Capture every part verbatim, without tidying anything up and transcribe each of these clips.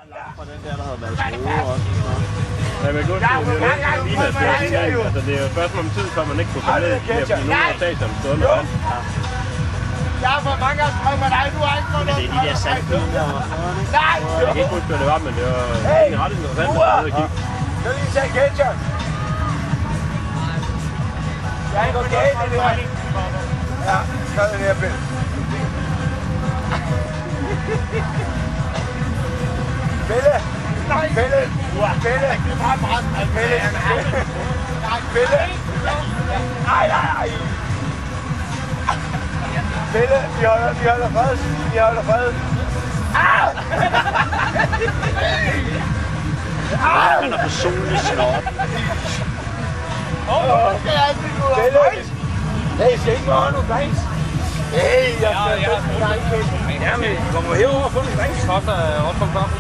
Fra den der, der havde været skrue også. Ja, men godt, det er jo lige at altså, det er jo spørgsmål om tid, før man ikke kunne komme ned, fordi nogen har taget dem stående vand. Jeg har for mange gange prøvet med dig, du har ikke fået noget. Men det er de der sandfløde derovre. Nej! Jeg kan ikke huske, hvad det var, men det var egentlig ret interessant at ned og kigge. Jeg vil lige tage ketchup. Jeg er ikke gået galt i det her. Ja, gør det her, Bill. Bille! Nej! Bille! Bille! Bille! Bille! Nej, nej, nej! Bille, vi holder, vi holder fred. Vi holder fred. Ah! Ah! Han er personlig snot. Åh, skal jeg altid gå ud af banks? Hey, skal I ikke have nogle banks? Hey, jeg skal have nogle banks. Jamen, kommer herover og få nogle banks. Det koster også som sammen.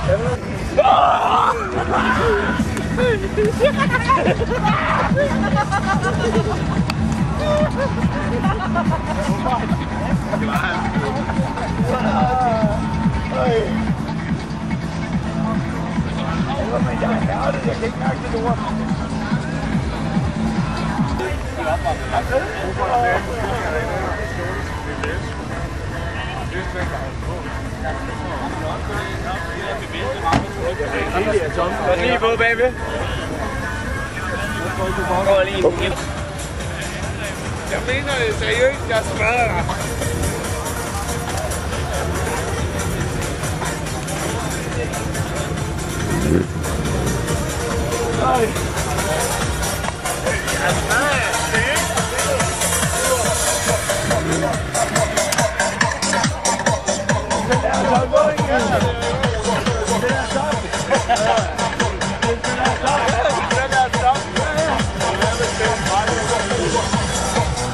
Jeg kan ikke mærke det ord. Hvad lige på bagved? Går lige ind. Jeg mener det seriøst, jeg smadrer dig. Ej. Jeg smadrer dig. Det er så godt, ikke? Det er så.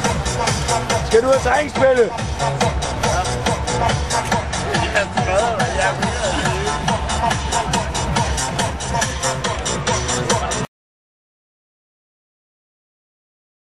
Skal du have træningsspille? Jeg smadrer dig.